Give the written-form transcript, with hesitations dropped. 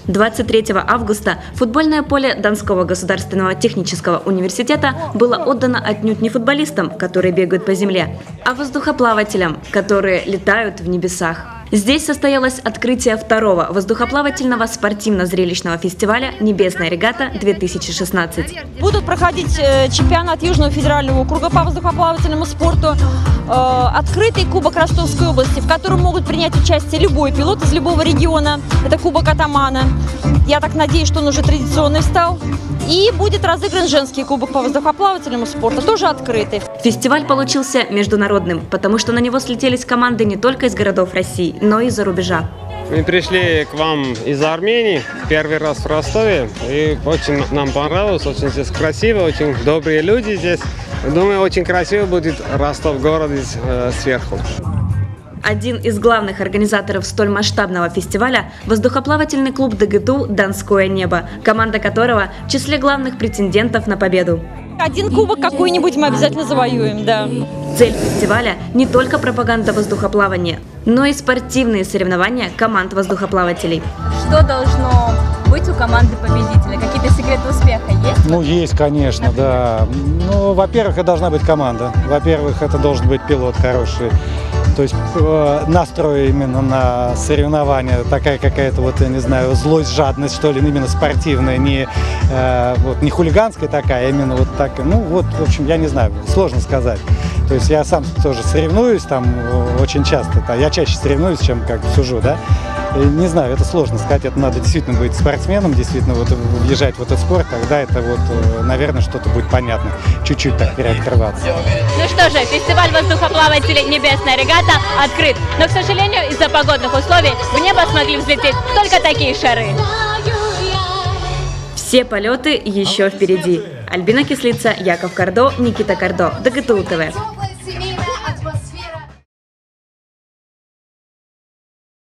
23 августа футбольное поле Донского государственного технического университета было отдано отнюдь не футболистам, которые бегают по земле, а воздухоплавателям, которые летают в небесах. Здесь состоялось открытие второго воздухоплавательного спортивно-зрелищного фестиваля «Небесная регата-2016». Будут проходить чемпионат Южного федерального округа по воздухоплавательному спорту, открытый кубок Ростовской области, в котором могут принять участие любой пилот из любого региона. Это кубок атамана. Я так надеюсь, что он уже традиционный стал. И будет разыгран женский кубок по воздухоплавательному спорту, тоже открытый. Фестиваль получился международным, потому что на него слетелись команды не только из городов России, но и из-за рубежа. Мы пришли к вам из Армении, первый раз в Ростове, и очень нам понравилось, очень здесь красиво, очень добрые люди здесь. Думаю, очень красиво будет Ростов город сверху. Один из главных организаторов столь масштабного фестиваля – воздухоплавательный клуб ДГТУ «Донское небо», команда которого в числе главных претендентов на победу. Один кубок какой-нибудь мы обязательно завоюем, да. Цель фестиваля – не только пропаганда воздухоплавания, но и спортивные соревнования команд воздухоплавателей. Что должно быть у команды победителя? Какие-то секреты успеха есть? Ну, есть, конечно, например? Да. Ну, во-первых, это должна быть команда. Во-первых, это должен быть пилот хороший. То есть настрой именно на соревнования, такая какая-то, вот, я не знаю, злость, жадность, что ли, именно спортивная, не хулиганская такая, а именно вот так. Ну, вот, в общем, я не знаю, сложно сказать. То есть я сам тоже соревнуюсь там очень часто, я чаще соревнуюсь, чем как сужу, да. И не знаю, это сложно сказать, это надо действительно быть спортсменом, действительно вот въезжать в этот спорт, тогда это вот, наверное, что-то будет понятно, чуть-чуть так переоткрываться. Ну что же, фестиваль воздухоплавателей «Небесная регата» открыт, но, к сожалению, из-за погодных условий в небо смогли взлететь только такие шары. Все полеты еще впереди. Альбина Кислица, Яков Кардо, Никита Кардо, ДГТУ ТВ.